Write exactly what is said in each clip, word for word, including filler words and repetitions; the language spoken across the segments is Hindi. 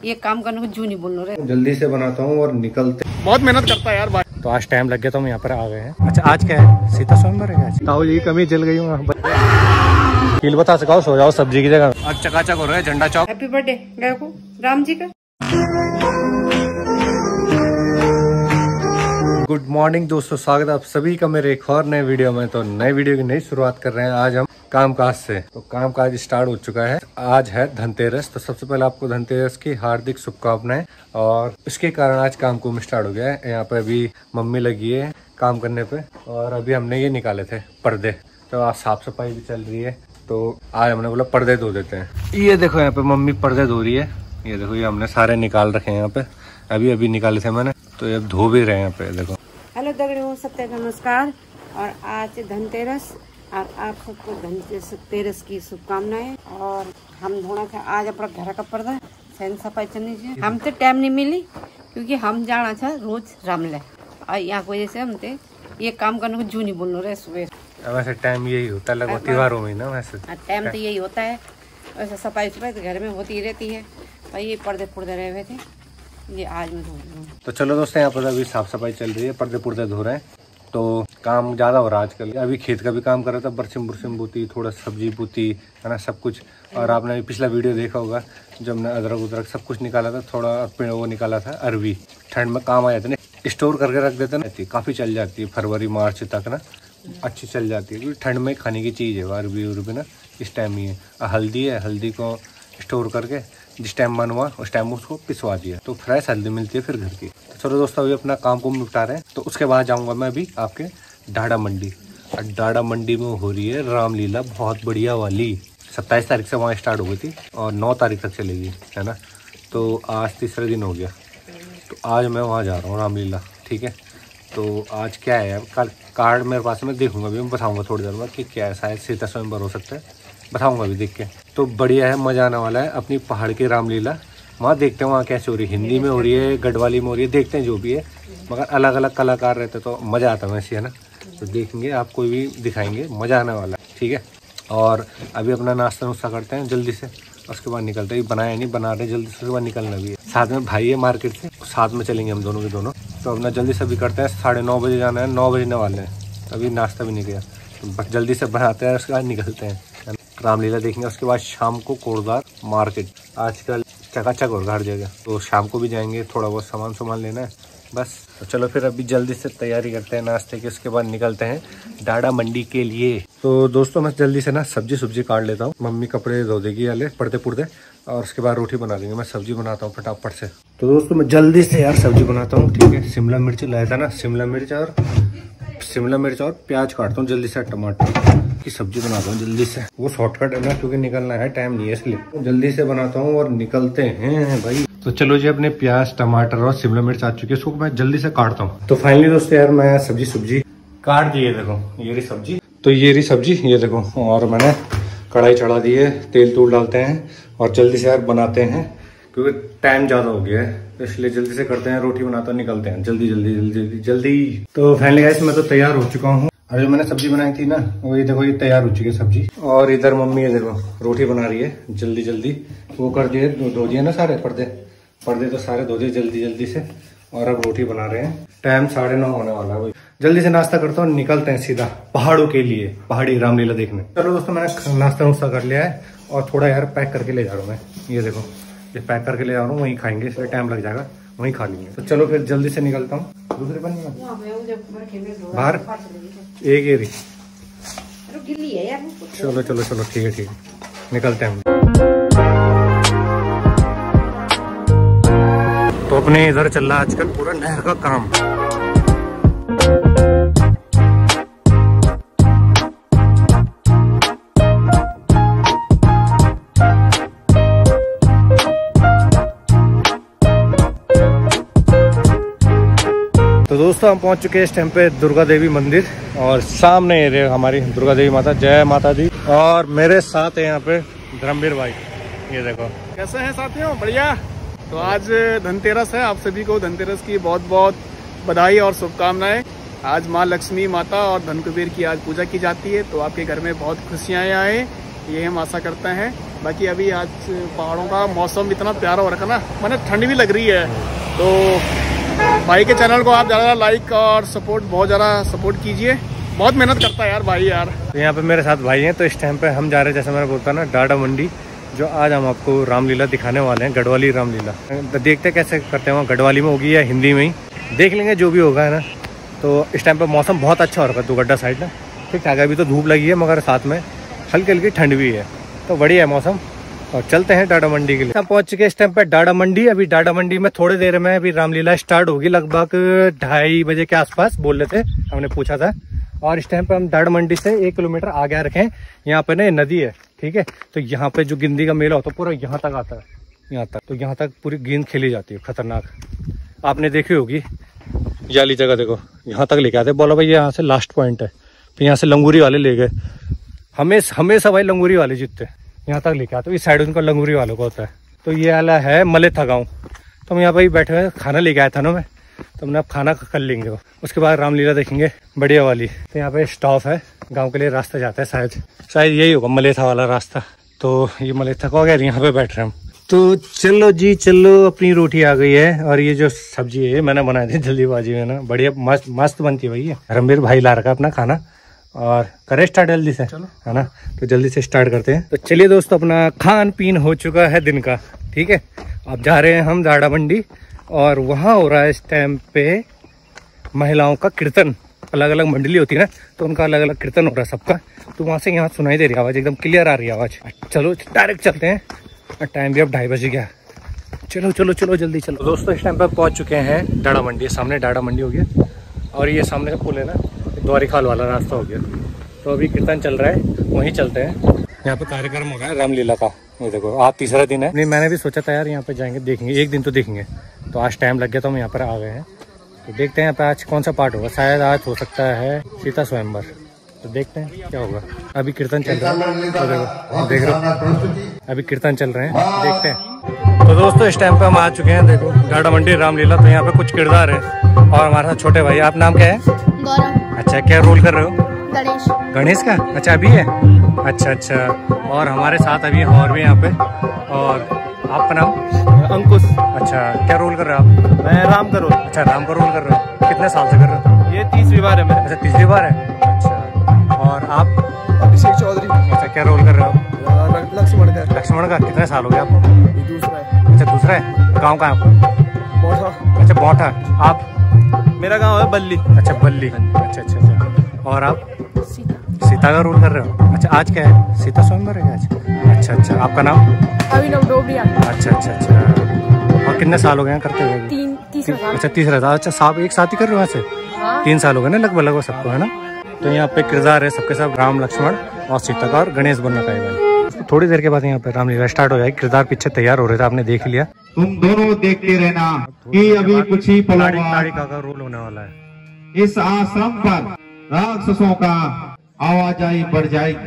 ये काम करने को जू नहीं बोल रहे। जल्दी से बनाता हूँ और निकलते। बहुत मेहनत करता है यार भाई। तो आज टाइम लग गया तो हम यहाँ पर आ गए हैं। अच्छा आज क्या है? सीता स्वयंवर है क्या? ताऊ जी कमी जल गई हूँ। फील बता सकाओ, सो जाओ सब्जी की जगह। आज चकाचक हो रहा है झंडा चौक। हैप्पी बर्थडे गाय को राम जी का। गुड मॉर्निंग दोस्तों, स्वागत है आप सभी का मेरे एक और नए वीडियो में। तो नए वीडियो की नई शुरुआत कर रहे हैं आज हम कामकाज से। तो कामकाज स्टार्ट हो चुका है। आज है धनतेरस, तो सबसे पहले आपको धनतेरस की हार्दिक शुभकामनाएं। और इसके कारण आज काम कुम स्टार्ट हो गया है। यहाँ पे अभी मम्मी लगी है काम करने पे, और अभी हमने ये निकाले थे पर्दे। तो आज साफ सफाई भी चल रही है, तो आज हमने बोला पर्दे धो देते हैं। ये देखो यहाँ पे मम्मी पर्दे धो रही है। ये देखो ये हमने सारे निकाल रखे हैं यहाँ पे, अभी अभी निकाले थे मैंने, तो ये अब धो भी रहे हैं यहाँ पे। देखो हेलो दगड़ियों, सबका नमस्कार। और आज धनतेरस, और आप सबको धनतेरस की शुभकामनाएं। और हम थोड़ा सा आज अपना घर का पर्दा सैन सफाई चलनी चाहिए। हम तो टाइम नहीं मिली क्योंकि हम जाना था रोज रामले, और यहाँ की वजह से हम ते ये काम करने को जू नहीं बोल रहे सुबह। वैसे टाइम यही होता है लगभग त्योहारों में ना। वैसे टाइम तो यही होता है। वैसे सफाई सफाई तो घर में होती ही रहती है। और ये पर्दे पुर्दे रहे हुए थे, ये आज मैं धो रही हूँ। तो चलो दोस्तों, यहाँ पर अभी साफ सफाई चल रही है, पर्दे पुर्दे धो रहे हैं। तो काम ज्यादा हो रहा है आजकल। अभी खेत का भी काम कर रहा था, बरसिम बुरसिम बूती, थोड़ा सब्जी बूती है ना, सब कुछ। और आपने पिछला वीडियो देखा होगा जब हमने अदरक उदरक सब कुछ निकाला था। थोड़ा वो निकाला था अरवी, ठंड में काम आ जाते ना, स्टोर करके रख देते ना, काफी चल जाती है फरवरी मार्च तक ना, अच्छी चल जाती है। क्योंकि ठंड में खाने की चीज़ है अरबी उरबी ना, इस टाइम ही है। हल्दी है, हल्दी को स्टोर करके जिस टाइम मन हुआ उस टाइम उसको पिसवा दिया, तो फ्रेश हल्दी मिलती है फिर घर की। तो चलो दोस्तों, अभी अपना काम को निपटा रहे हैं। तो उसके बाद जाऊंगा मैं अभी आपके डाडा मंडी। और डाडा मंडी में हो रही है रामलीला बहुत बढ़िया वाली। सत्ताईस तारीख से वहाँ स्टार्ट हो गई थी और नौ तारीख तक चलेगी, है ना। तो आज तीसरा दिन हो गया, तो आज मैं वहाँ जा रहा हूँ रामलीला, ठीक है। तो आज क्या है, कल कार्ड मेरे पास मैं देखूंगा, अभी मैं बताऊंगा थोड़ी देर बाद कि क्या है। शायद सीता स्वयंवर हो सकता है, बताऊंगा अभी देख के। तो बढ़िया है, मजा आने वाला है। अपनी पहाड़ की रामलीला वहाँ देखते हैं वहाँ कैसे हो रही है। हिंदी में हो रही है, गढ़वाली में हो रही है, देखते हैं जो भी है। मगर अलग अलग कलाकार रहते तो मज़ा आता है वैसे, है ना। तो देखेंगे, आपको भी दिखाएंगे, मज़ा आने वाला है, ठीक है। और अभी अपना नाश्ता नुश्ता करते हैं जल्दी से, उसके बाद निकलते हैं। बनाया नहीं, बना रहे जल्दी से, उसके बाद निकलना भी है। साथ में भाई है मार्केट से, साथ में चलेंगे हम दोनों के दोनों। तो अपना जल्दी से भी करते हैं, साढ़े नौ बजे जाना है, नौ बजने वाले हैं, अभी नाश्ता भी नहीं किया। तो जल्दी से बनाते हैं, उसके बाद निकलते हैं रामलीला देखेंगे। उसके बाद शाम को कोटद्वार मार्केट, आजकल चकाचक और हर जगह, तो शाम को भी जाएंगे, थोड़ा बहुत सामान सामान लेना है बस। तो चलो फिर अभी जल्दी से तैयारी करते हैं नाश्ते की, उसके बाद निकलते हैं डाडा मंडी के लिए। तो दोस्तों, मैं जल्दी से ना सब्जी सब्जी काट लेता हूँ। मम्मी कपड़े धो देगी वाले पर्दे पुर्दे, और उसके बाद रोटी बना देंगे। मैं सब्जी बनाता हूँ फटाफट से। तो दोस्तों, मैं जल्दी से यार सब्जी बनाता हूँ, ठीक है। शिमला मिर्च लाया था ना, शिमला मिर्च और शिमला मिर्च और प्याज काटता हूँ जल्दी से, टमाटर की सब्जी बनाता हूँ जल्दी से। वो शॉर्टकट है ना, क्योंकि निकलना है, टाइम नहीं है, इसलिए जल्दी से बनाता हूँ और निकलते हैं भाई। तो चलो जी, अपने प्याज टमाटर और शिमला मिर्च आ चुकी है, इसको मैं जल्दी से काटता हूँ। तो फाइनली दोस्तों यार, मैं सब्जी सब्जी काट दी है, देखो ये रही सब्जी। तो ये रही सब्जी, ये देखो। और मैंने कढ़ाई चढ़ा दी है, तेल तूल डालते हैं और जल्दी से यार बनाते हैं, क्योंकि टाइम ज्यादा हो गया है, तो इसलिए जल्दी से करते हैं। रोटी बनाते हैं, निकलते हैं जल्दी जल्दी जल्दी जल्दी जल्दी। तो फाइनली गाइस, मैं तो तैयार हो चुका हूँ। और जो मैंने सब्जी बनाई थी ना, वही देखो, ये तैयार हो चुकी है सब्जी। और इधर मम्मी है देखो, रोटी बना रही है जल्दी जल्दी। वो कर दिए, धो दिए ना सारे पर्दे पर्दे तो सारे धो दिए जल्दी जल्दी से। और अब रोटी बना रहे हैं। टाइम साढ़े नौ होने वाला है, वही जल्दी से नाश्ता करता हूँ, निकलते हैं सीधा पहाड़ों के लिए, पहाड़ी रामलीला देखने। चलो दोस्तों, मैंने नाश्ता वास्ता कर लिया है, और थोड़ा यार पैक करके ले जा रहा हूँ मैं। ये देखो, ये पैक करके ले जा रहा हूँ, वहीं खाएंगे, इसलिए टाइम लग जाएगा, वहीं खा लेंगे। तो चलो फिर जल्दी से निकलता हूँ। दूसरे बन बाहर एक एरी, चलो चलो चलो, ठीक है ठीक है, निकलते हैं। तो अपने इधर चल रहा है आजकल पूरा नहर का काम। तो दोस्तों, हम पहुंच चुके हैं इस टाइम पे दुर्गा देवी मंदिर, और सामने ये हमारी दुर्गा देवी माता, जय माता दी। और मेरे साथ है यहाँ पे धर्मवीर भाई, ये देखो। कैसे हैं साथियों? बढ़िया। तो आज धनतेरस है, आप सभी को धनतेरस की बहुत बहुत बधाई और शुभकामनाएं। आज माँ लक्ष्मी माता और धन कुबेर की आज पूजा की जाती है, तो आपके घर में बहुत खुशियाँ आए, ये हम आशा करते हैं। बाकी अभी आज पहाड़ों का मौसम इतना प्यारा हो रखा ना, मैंने ठंड भी लग रही है। तो भाई के चैनल को आप ज़्यादा लाइक और सपोर्ट, बहुत ज़्यादा सपोर्ट कीजिए। बहुत मेहनत करता है यार भाई यार। तो यहाँ पे मेरे साथ भाई हैं। तो इस टाइम पे हम जा रहे हैं, जैसे मैंने बोलता ना, डाडा मंडी, जो आज हम आपको रामलीला दिखाने वाले हैं, गढ़वाली रामलीला। तो देखते कैसे करते हैं, वहाँ गढ़वाली में होगी या हिंदी में ही देख लेंगे, जो भी होगा है ना। तो इस टाइम पे मौसम बहुत अच्छा हो रहा है दुगड्डा साइड ना, ठीक ठाक। अभी तो धूप लगी है मगर साथ में हल्की हल्की ठंड भी है, तो बढ़िया है मौसम। और चलते हैं डाडा मंडी के लिए। हम पहुंच चुके इस टाइम पे डाडा मंडी। अभी डाडा मंडी में थोड़ी देर में अभी रामलीला स्टार्ट होगी, लगभग ढाई बजे के आसपास बोल रहे थे, हमने पूछा था। और इस टाइम पे हम डाडा मंडी से एक किलोमीटर आगे रखे, यहाँ पे ना नदी है, ठीक है। तो यहाँ पे जो गिंदी का मेला होता है पूरा यहाँ तक आता है, यहाँ तक। तो यहाँ तक पूरी गेंद खेली जाती है, खतरनाक। आपने देखी होगी ये वाली जगह, देखो यहाँ तक लेके आते, बोला भाई यहाँ से लास्ट पॉइंट है। फिर यहाँ से लंगूरी वाले ले गए, हमेशा हमेशा भाई लंगूरी वाले जीतते, यहाँ तक लेके आते। इस साइड उनका लंगूरी वालों का होता है। तो ये वाला है मलेथा गाँव। तो हम यहाँ पर बैठे हुए खाना लेके आया था ना मैं, तो हमने अब खाना कर लेंगे, उसके बाद रामलीला देखेंगे बढ़िया वाली। तो यहाँ पे स्टॉप है, गांव के लिए रास्ता जाता है, शायद शायद यही होगा मलेथा वाला रास्ता। तो ये मलेथा को अगर यहाँ पे बैठ रहे हम। तो चलो जी चलो, अपनी रोटी आ गई है। और ये जो सब्जी है मैंने बनाई थी जल्दीबाजी में ना, बढ़िया मस्त मस्त बनती है भाई। ये रणबीर भाई ला रखा अपना खाना, और करे स्टार्ट जल्दी से, है ना। तो जल्दी से स्टार्ट करते हैं। तो चलिए दोस्तों, अपना खान पीन हो चुका है दिन का, ठीक है। अब जा रहे हैं हम डाडा मंडी, और वहाँ हो रहा है इस टाइम पे महिलाओं का कीर्तन। अलग अलग मंडली होती है ना, तो उनका अलग अलग कीर्तन हो रहा है सबका। तो वहाँ से यहाँ सुनाई दे रही आवाज़, एकदम क्लियर आ रही है आवाज़। चलो डायरेक्ट चलते हैं, टाइम भी अब ढाई बजे गया। चलो चलो चलो जल्दी चलो। तो दोस्तों इस टाइम पे पहुँच चुके हैं डाडा मंडी। सामने डाडा मंडी हो गया, और ये सामने का पुल है ना, द्वारी खाल वाला रास्ता हो गया। तो अभी कीर्तन चल रहा है, वहीं चलते हैं। यहाँ पे कार्यक्रम हो रहा है रामलीला का, ये देखो आज तीसरा दिन है। नहीं मैंने भी सोचा था यार यहाँ पे जाएंगे, देखेंगे, एक दिन तो देखेंगे। तो आज टाइम लग गया तो हम यहाँ पर आ गए हैं। तो देखते हैं यहाँ पे आज कौन सा पार्ट होगा। शायद आज हो सकता है सीता स्वयंवर। तो देखते हैं क्या होगा। अभी कीर्तन चल रहा है, तो देखो देख रहे हो, अभी कीर्तन चल रहे हैं, देखते हैं। तो दोस्तों इस टाइम पे हम आ चुके हैं, देखो डाडा मंडी रामलीला। तो यहाँ पे कुछ किरदार है, और हमारे साथ छोटे भाई। आप नाम क्या है? गौरव। अच्छा, क्या रोल कर रहे हो? गणेश। गणेश का? अच्छा अभी है, अच्छा अच्छा। और हमारे साथ अभी और भी यहाँ पे। और आपका नाम? अंकुश। अच्छा, क्या रोल कर रहे हो आप? मैं राम का रोल। अच्छा, राम का रोल कर रहे हो। कितने साल से कर रहे हो? ये तीसरी बार है मेरा। अच्छा, तीसरी बार है। अच्छा, और आप? अभिषेक चौधरी। अच्छा, क्या रोल कर रहे हो? लक्ष्मण का। लक्ष्मण का। कितने साल हो गए आपको? दूसरा है। अच्छा दूसरा है। गाँव का आपका? बोठा। अच्छा बोठा। आप? मेरा गाँव है बल्ली। अच्छा बल्ली। अच्छा अच्छा अच्छा। और आप? सीता का रोल कर रहे हो। अच्छा, आज क्या है? सीता स्वयंवर है आज? अच्छा अच्छा। आपका नाम? अभिनव डोबरिया। अच्छा अच्छा अच्छा। और कितने साल हो गए करते हुए? तीन तीसरा साल। अच्छा तीसरा साल। अच्छा, साहब एक साथ ही कर रहे हो वहाँ से? हाँ। तीन साल हो गए ना लगभग लगभग सबको, है ना। तो यहाँ पे किरदार है सबके सब, राम लक्ष्मण और सीता का, और गणेश बनना का है। थोड़ी देर के बाद यहाँ पे रामलीला स्टार्ट हो जाएगी। किरदार पीछे तैयार हो रहे थे, आपने देख लिया। तुम दोनों देखते रहना कि अभी कुछ ही पलों बाद का रोल होने वाला है। इस आश्रम पर राक्षसों का आवाजाही बढ़ जाएगी।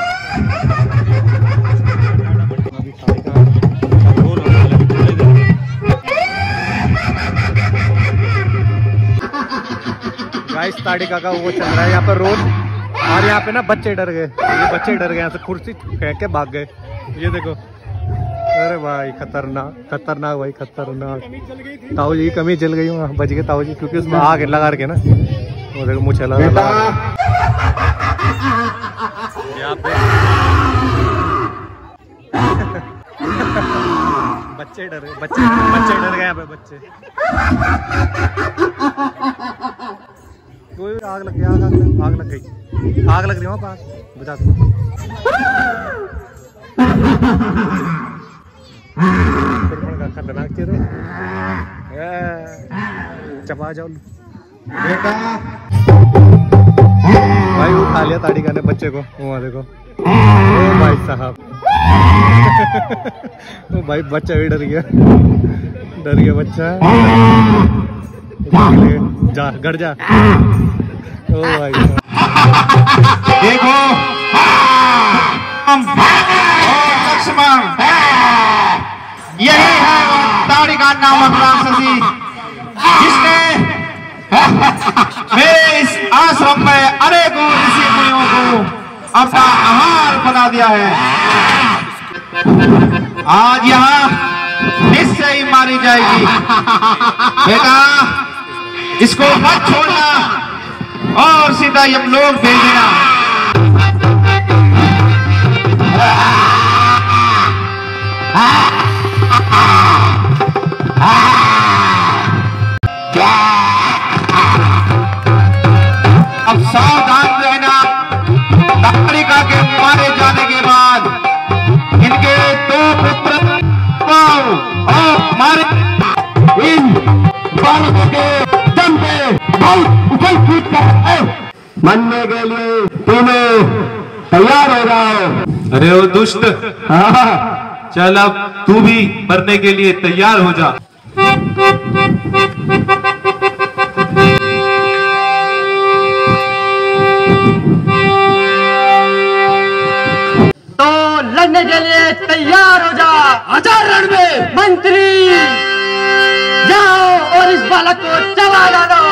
गाइस ताड़िका का वो चल रहा है यहाँ पर रोल। और यहाँ पे ना बच्चे डर गए, ये बच्चे डर गए, यहाँ से कुर्सी फेंक के भाग गए। ये देखो, अरे भाई खतरनाक खतरनाक भाई खतरनाक। ताऊ जी की कमी जल गई, वहाँ बच गए ताऊ जी, क्योंकि उसमें आग लगा के ना, वो देखो मुँह चला बच्चे डर गए, बच्चे बच्चे डर गए यहाँ पे बच्चे। कोई आग लग गई, आग आग आग लग गई, आग लग रही है वहाँ पर, बुझा दो। खतरनाक चीज चपा जाओ बेटा। भाई उठा लिया ताड़िका ने बच्चे को, वहाँ देखो। ओ भाई साहब ओ भाई बच्चा भी डर गया, डर गया बच्चा। जा घर जा। ओ भाई देखो लक्ष्मण, यही है ताड़िका नामक राक्षसी जिसने मेरे इस आश्रम में अनेकों ऋषि मुनियों को अपना आहार बना दिया है। आज यहाँ निश्चय ही मारी जाएगी। बेटा इसको मत छोड़ना और सीधा यमलोक भेज देना। अब सावधान रहना, ताड़िका के मारे जाने के बाद इनके दो पुत्र और मारे इन बालकों के दम पे बहुत उछल कूद कर है। मरने के लिए तुम्हें तैयार हो जाओ। अरे ओ दुष्ट, हाँ चल अब तू भी मरने के लिए तैयार हो जा। तो लड़ने के लिए तैयार हो जा। आजा रण में मंत्री, जाओ और इस बालक को चला डालो।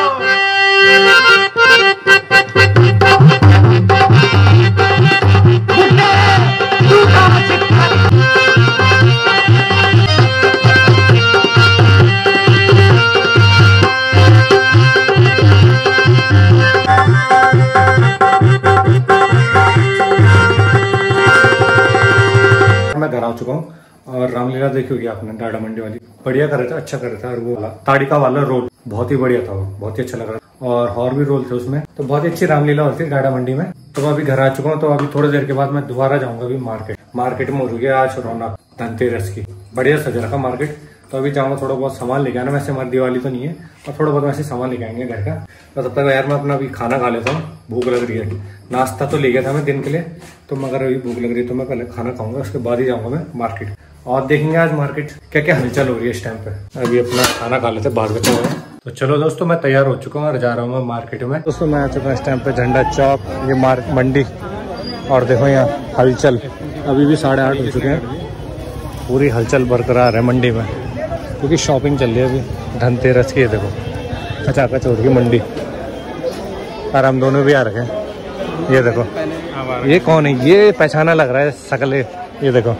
मैं घर आ चुका हूँ और रामलीला देखी होगी आपने, डाडा मंडी वाली, बढ़िया कर रहा था, अच्छा कर रहा था। और वो ताड़िका वाला रोल बहुत ही बढ़िया था, वो बहुत ही अच्छा लग रहा था। और और भी रोल थे उसमें, तो बहुत ही अच्छी रामलीला होती थी डाडा मंडी में। तो मैं अभी घर आ चुका हूँ, तो अभी थोड़ी देर के बाद मैं दोबारा जाऊंगा अभी मार्केट। मार्केट में हो रही है आज रौनक धनतेरस की, बढ़िया सजा रखा मार्केट। तो अभी जाऊंगा, थोड़ा बहुत सामान लेके आना। वैसे हमारी दिवाली तो नहीं है, और थोड़ा बहुत वैसे सामान लेके आएंगे घर का। तो तब तक यार मैं अपना अभी खाना खा लेता हूँ, भूख लग रही है। नाश्ता तो ले गया था मैं दिन के लिए, तो मगर अभी भूख लग रही है, तो मैं पहले खाना खाऊंगा, उसके बाद ही जाऊंगा मैं मार्केट। और देखेंगे आज मार्केट क्या क्या हलचल हो रही है इस टाइम पे। अभी अपना खाना खा लेते बाद में। तो चलो दोस्तों, मैं तैयार हो चुका हूँ और जा रहा हूँ मैं मार्केट में। दोस्तों मैं आ चुका हूँ इस टाइम पे झंडा चौक, ये मार्केट मंडी। और देखो यहाँ हलचल, अभी भी साढ़े आठ हो चुके हैं, पूरी हलचल बरकरार है मंडी में, क्योंकि शॉपिंग चल रही है अभी धनतेरस की। देखो कचाकच हो रही है मंडी, और हम दोनों भी आ रखे हैं। ये देखो, ये कौन है? ये पहचाना लग रहा है शकल, ये देखो।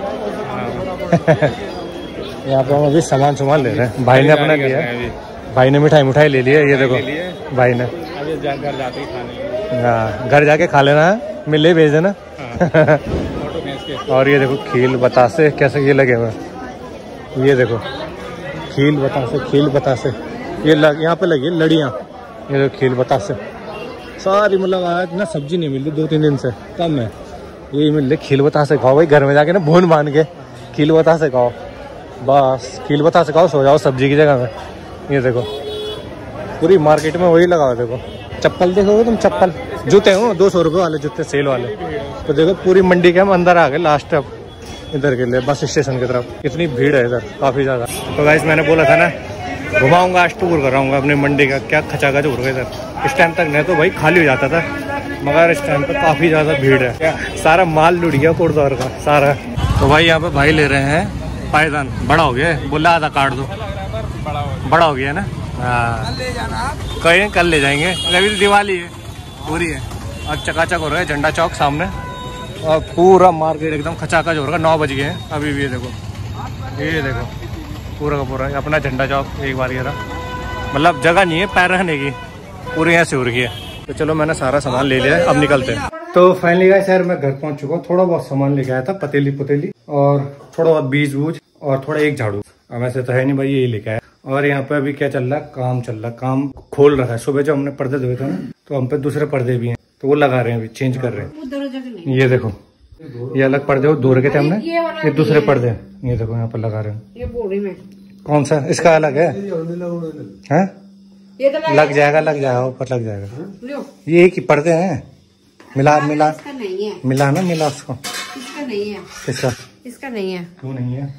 यहाँ पे हम अभी सामान सामान ले रहे हैं। भाई ने अपना लिया, भाई ने मिठाई मिठाई ले लिया। ये देखो भाई ने, घर जाके खाने, हाँ घर जाके खा लेना है, मिले भेज देना। और ये देखो खील बतासे कैसे ये लगे हुए, ये देखो खील बतासे, खील बतासे ये लग, यहाँ पे लगी है लड़ियाँ। ये देखो खील बतासे सारी, मतलब आज ना सब्जी नहीं मिल रही दो तीन दिन से, कम है। यही मिल रही खील बतासे। खाओ भाई, घर में जाके ना भून बांध के खील बतासे खाओ, बस खील बतासे खाओ, सो जाओ सब्जी की जगह में। ये देखो पूरी मार्केट में वही लगाओ। देखो चप्पल देखोगे तुम, चप्पल जूते हो दो सौ रुपये वाले जूते सेल वाले। तो देखो पूरी मंडी के हम अंदर आ गए लास्ट, अब इधर के लिए बस स्टेशन की तरफ। इतनी भीड़ है इधर काफी ज्यादा। तो गाइस मैंने बोला था ना घुमाऊंगा, आज टूर कराऊंगा अपनी मंडी का। क्या खचाखच हो गया इधर। इस टाइम तक नहीं तो भाई खाली हो जाता था, मगर इस टाइम पर काफी ज्यादा भीड़ है। सारा माल लुट गया कोटद्वार का सारा। तो भाई यहाँ पे भाई ले रहे हैं पायदान, बड़ा हो गया, बोला आधा काट दो, बड़ा हो गया ना। हाँ कहीं कल ले जाएंगे, अभी तो दिवाली है पूरी है। और चकाचक हो रहा है झंडा चौक सामने, और पूरा मार्केट एकदम खचाखच हो रहा है। नौ बज गए हैं अभी भी। ये देखो, ये देखो पूरा का पूरा अपना झंडा चौक एक बार ये रहा, मतलब जगह नहीं है पैर रखने की, पूरी यहाँ से हो रही है। तो चलो मैंने सारा सामान ले लिया है, अब निकलते हैं। तो फाइनली गाइस यार मैं घर पहुंच चुका हूँ। थोड़ा बहुत सामान लेके आया था, पतेली पुतेली और थोड़ा बहुत बीज बूज और थोड़ा एक झाड़ू। अब ऐसे तो है नहीं भाई, यही लेके आया। और यहाँ पे अभी क्या चल रहा है, काम चल रहा है, काम खोल रखा है। सुबह जो हमने पर्दे धोए थे ना, तो हम पे दूसरे पर्दे भी हैं, तो वो लगा रहे हैं, अभी चेंज कर रहे हैं। ये देखो ये अलग पर्दे धो रखे थे हमने, ये दूसरे पर्दे ये देखो यहाँ पर लगा रहे हैं। ये बोरी में कौन सा इसका अलग है? हैं? ये तो लग जाएगा, लग जाएगा, ऊपर लग जाएगा। ये एक ही पर्दे हैं, मिला मिला इसका नहीं है, मिला ना मिला उसको। इसका नहीं है, इसका इसका नहीं है, क्यों नहीं है?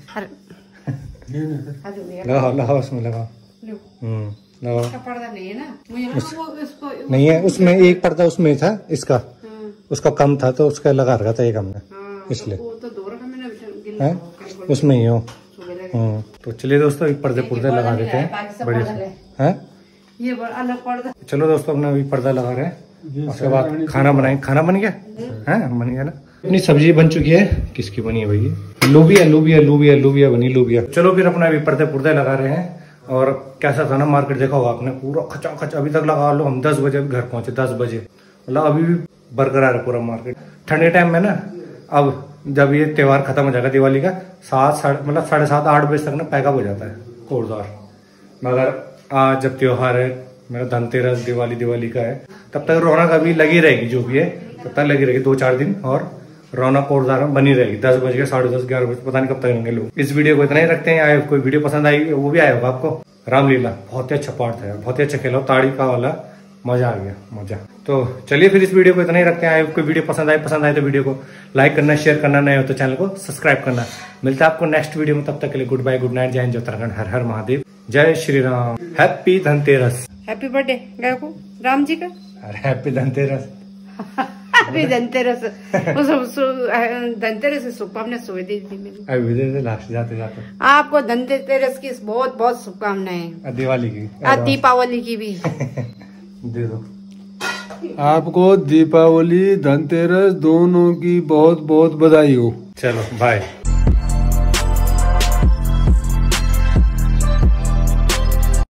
अरे लगाओ लगाओ उसमें लगाओ। हम्म लगाओ। इसका पर्दा नहीं है ना, मुझे ना वो इसको नहीं है उसमें, एक पर्दा उसमें था इसका, उसका कम था तो उसका लगा रखा था एक हमने, इसलिए वो तो दो रखा मैंने है उसमें ही हो। तो चलिए दोस्तों अभी पर्दे पुर्दे लगा देते हैं बढ़िया से, हैं? ये अलग पर्दा। चलो दोस्तों अपना अभी पर्दा लगा रहे हैं, उसके बाद खाना बनाएंगे। खाना बन गया है, बन गया ना। अपनी सब्जी बन चुकी है। किसकी बनी है भाई? लोबिया लोबिया लोबिया लोबिया बनी लोबिया। चलो फिर अपना अभी पर्दे पुर्दे लगा रहे हैं। और कैसा था ना मार्केट, देखा होगा आपने, पूरा खचा खच अभी तक लगा लो। हम दस बजे घर पहुंचे, दस बजे, मतलब अभी भी बरकरार है पूरा मार्केट। ठंडे टाइम में ना, अब जब ये त्योहार खत्म हो जाएगा दिवाली का, सात साढ़े मतलब साढ़े सात आठ बजे तक ना पैकअप हो जाता है कोरदार। मगर आज जब त्योहार है, मेरा धनतेरस दिवाली दिवाली का है, तब तक रौनक अभी लगी रहेगी, जो भी है तब तक लगी रहेगी, दो चार दिन और रौनक कोरदार में बनी रहेगी। दस बज के साढ़े दस ग्यारह बजे पता नहीं कब तक रहेंगे लोग। इस वीडियो को इतना ही रखते हैं। आए कोई वीडियो पसंद आई, वो भी आया होगा आपको। रामलीला बहुत ही अच्छा पार्ट था यार, बहुत ही अच्छा खेला, ताड़ी का वाला मजा आ गया, मजा। तो चलिए फिर इस वीडियो को इतना ही रखते हैं। आए कोई वीडियो पसंद आए पसंद आए तो वीडियो को लाइक करना, शेयर करना, नए हो तो चैनल को सब्सक्राइब करना। मिलता है आपको नेक्स्ट वीडियो में, तब तक के लिए गुड बाय, गुड नाइट, जय हिंद, जय उत्तराखंड, हर हर महादेव, जय Shri Ram, happy Dhanteras. Happy birthday गए को राम जी का। अरे हैप्पी धनतेरस। अभी धनतेरस धनतेरस की शुभकामनाएं सुबह दे दी मैंने। अभी दे दे लास्ट जाते जाते। आपको धनतेरस की बहुत बहुत शुभकामनाएं। दिवाली की, दीपावली की भी दे दो। आपको दीपावली धनतेरस दोनों की बहुत बहुत बधाई हो। चलो बाय।